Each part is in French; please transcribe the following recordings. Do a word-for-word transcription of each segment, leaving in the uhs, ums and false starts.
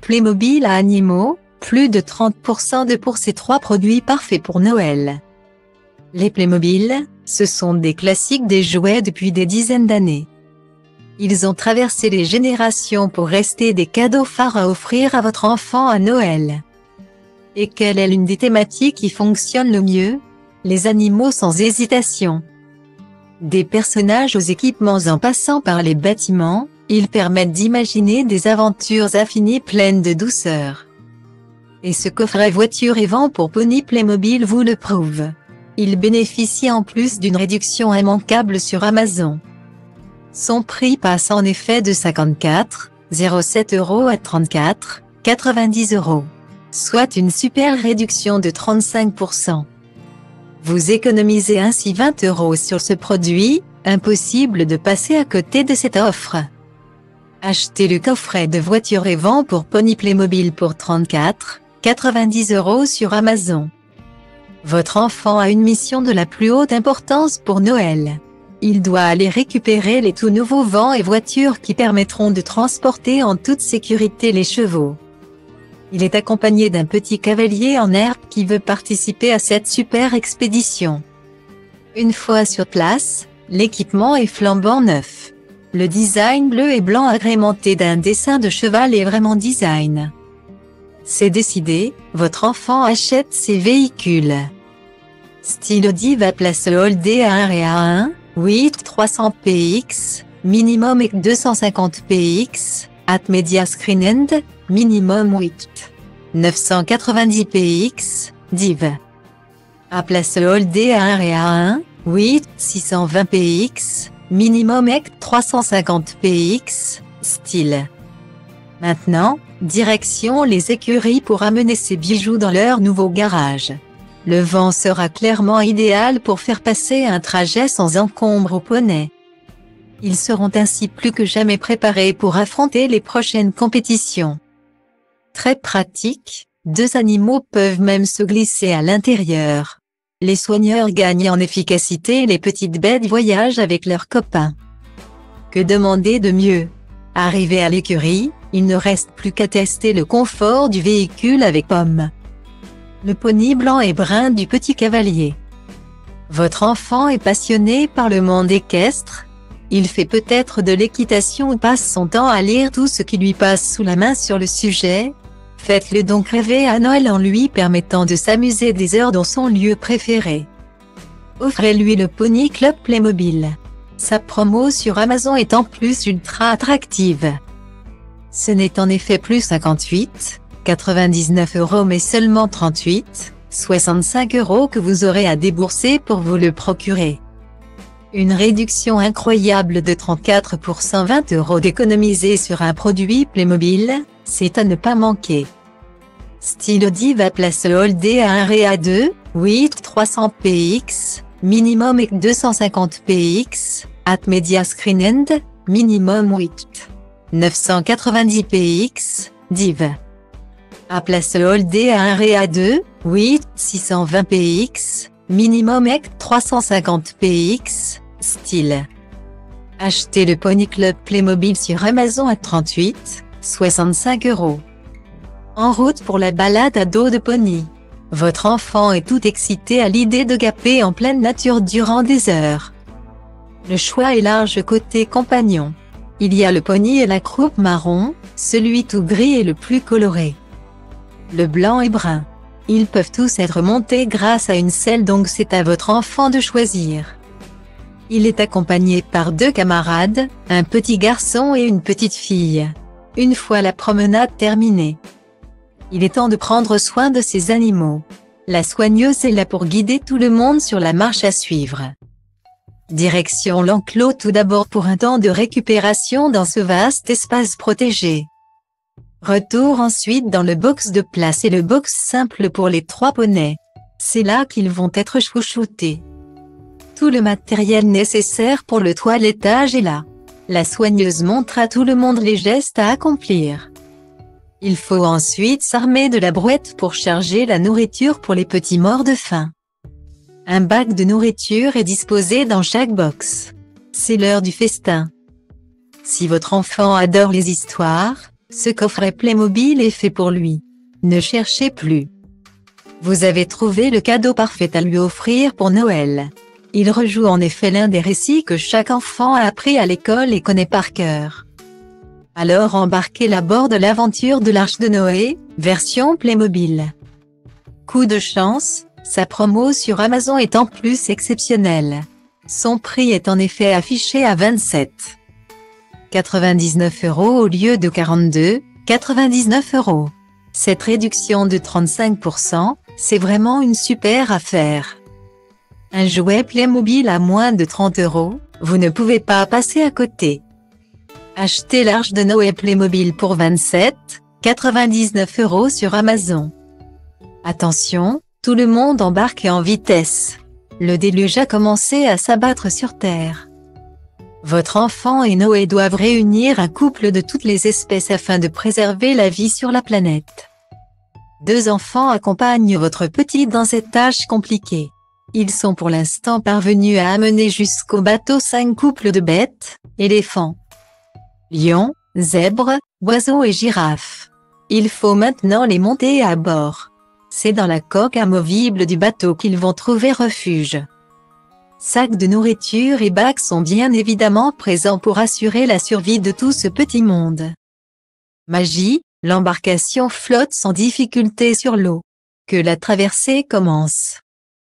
Playmobil à animaux, plus de trente pour cent de pour ces trois produits parfaits pour Noël. Les Playmobil, ce sont des classiques des jouets depuis des dizaines d'années. Ils ont traversé les générations pour rester des cadeaux phares à offrir à votre enfant à Noël. Et quelle est l'une des thématiques qui fonctionne le mieux? Les animaux sans hésitation. Des personnages aux équipements en passant par les bâtiments, ils permettent d'imaginer des aventures infinies pleines de douceur. Et ce coffret voiture et vent pour Pony Playmobil vous le prouve. Il bénéficie en plus d'une réduction immanquable sur Amazon. Son prix passe en effet de cinquante-quatre virgule zéro sept euros à trente-quatre virgule quatre-vingt-dix euros, soit une super réduction de trente-cinq pour cent. Vous économisez ainsi vingt euros sur ce produit, impossible de passer à côté de cette offre. Achetez le coffret de voiture et vent pour Pony Playmobil pour trente-quatre virgule quatre-vingt-dix euros sur Amazon. Votre enfant a une mission de la plus haute importance pour Noël. Il doit aller récupérer les tout nouveaux vents et voitures qui permettront de transporter en toute sécurité les chevaux. Il est accompagné d'un petit cavalier en herbe qui veut participer à cette super expédition. Une fois sur place, l'équipement est flambant neuf. Le design bleu et blanc agrémenté d'un dessin de cheval est vraiment design. C'est décidé, votre enfant achète ces véhicules. Style Audi va place Holdé à un et à un, huit trois cents P X, minimum et deux cent cinquante P X, at Media Screen End, minimum huit neuf cent quatre-vingt-dix P X, div. À place Holdé à un et à un, huit six cent vingt P X, minimum et trois cent cinquante P X, style. Maintenant, direction les écuries pour amener ces bijoux dans leur nouveau garage. Le vent sera clairement idéal pour faire passer un trajet sans encombre aux poneys. Ils seront ainsi plus que jamais préparés pour affronter les prochaines compétitions. Très pratique, deux animaux peuvent même se glisser à l'intérieur. Les soigneurs gagnent en efficacité et les petites bêtes voyagent avec leurs copains. Que demander de mieux? Arrivé à l'écurie, il ne reste plus qu'à tester le confort du véhicule avec Pomme, le pony blanc et brun du petit cavalier. Votre enfant est passionné par le monde équestre. Il fait peut-être de l'équitation ou passe son temps à lire tout ce qui lui passe sous la main sur le sujet. Faites-le donc rêver à Noël en lui permettant de s'amuser des heures dans son lieu préféré. Offrez-lui le Pony Club Playmobil. Sa promo sur Amazon est en plus ultra attractive. Ce n'est en effet plus cinquante-huit virgule quatre-vingt-dix-neuf euros mais seulement trente-huit virgule soixante-cinq euros que vous aurez à débourser pour vous le procurer. Une réduction incroyable de trente-quatre pour cent, vingt euros d'économiser sur un produit Playmobil, c'est à ne pas manquer. Style Audi va place Holdé à un et à deux, huit trois cents P X, minimum et deux cent cinquante P X, at Media Screen End, minimum huit neuf cent quatre-vingt-dix P X, div. À place Holdé à un et à deux, huit six cent vingt P X, minimum et trois cent cinquante P X, style. Achetez le Pony Club Playmobil sur Amazon à trente-huit virgule soixante-cinq euros. En route pour la balade à dos de pony. Votre enfant est tout excité à l'idée de gaper en pleine nature durant des heures. Le choix est large côté compagnon. Il y a le pony et la croupe marron, celui tout gris est le plus coloré. Le blanc et brun. Ils peuvent tous être montés grâce à une selle, donc c'est à votre enfant de choisir. Il est accompagné par deux camarades, un petit garçon et une petite fille. Une fois la promenade terminée, il est temps de prendre soin de ces animaux. La soigneuse est là pour guider tout le monde sur la marche à suivre. Direction l'enclos tout d'abord pour un temps de récupération dans ce vaste espace protégé. Retour ensuite dans le box de place et le box simple pour les trois poneys. C'est là qu'ils vont être chouchoutés. Tout le matériel nécessaire pour le toilettage est là. La soigneuse montre à tout le monde les gestes à accomplir. Il faut ensuite s'armer de la brouette pour charger la nourriture pour les petits morts de faim. Un bac de nourriture est disposé dans chaque box. C'est l'heure du festin. Si votre enfant adore les histoires, Ce coffret Playmobil est fait pour lui. Ne cherchez plus. Vous avez trouvé le cadeau parfait à lui offrir pour Noël. Il rejoue en effet l'un des récits que chaque enfant a appris à l'école et connaît par cœur. Alors embarquez à bord de l'aventure de l'Arche de Noé, version Playmobil. Coup de chance, sa promo sur Amazon est en plus exceptionnelle. Son prix est en effet affiché à vingt-sept virgule quatre-vingt-dix-neuf euros au lieu de quarante-deux virgule quatre-vingt-dix-neuf euros. Cette réduction de trente-cinq pour cent, c'est vraiment une super affaire. Un jouet Playmobil à moins de trente euros, vous ne pouvez pas passer à côté. Achetez l'Arche de Noé Playmobil pour vingt-sept virgule quatre-vingt-dix-neuf euros sur Amazon. Attention, tout le monde embarque en vitesse. Le déluge a commencé à s'abattre sur Terre. Votre enfant et Noé doivent réunir un couple de toutes les espèces afin de préserver la vie sur la planète. Deux enfants accompagnent votre petit dans cette tâche compliquée. Ils sont pour l'instant parvenus à amener jusqu'au bateau cinq couples de bêtes, éléphants, lions, zèbres, oiseaux et girafes. Il faut maintenant les monter à bord. C'est dans la coque amovible du bateau qu'ils vont trouver refuge. Sacs de nourriture et bacs sont bien évidemment présents pour assurer la survie de tout ce petit monde. Magie, l'embarcation flotte sans difficulté sur l'eau. Que la traversée commence.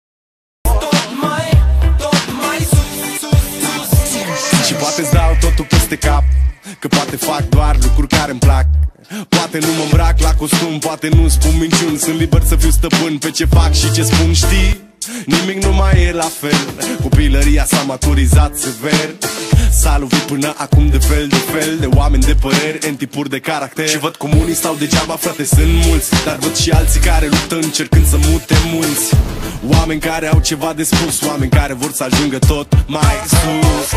Și poate-ți dau totul peste cap, că poate fac doar lucruri care-mi plac. Poate nu mă îmbrac la costum, poate nu spun minciuni. Sunt liber să fiu stăpân pe ce fac și ce spun, știi? Nimic nu mai e la fel, copilăria s-a maturizat sever. S-a lovit până acum de fel de fel de oameni de păreri, în tipuri de caracter. Și văd cum unii stau degeaba, frate, sunt mulți, dar văd și alții care luptă încercând să mute mulți. Oameni care au ceva de spus, oameni care vor să ajungă tot mai sus.